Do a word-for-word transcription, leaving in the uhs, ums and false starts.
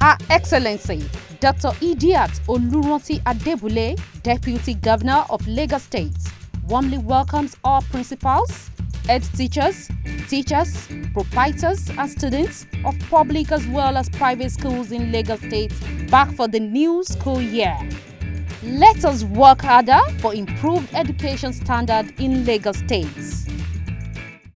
Her Excellency Doctor Idiat Oluranti Adebule, Deputy Governor of Lagos State, warmly welcomes all principals, head teachers, teachers, proprietors and students of public as well as private schools in Lagos State back for the new school year. Let us work harder for improved education standard in Lagos State.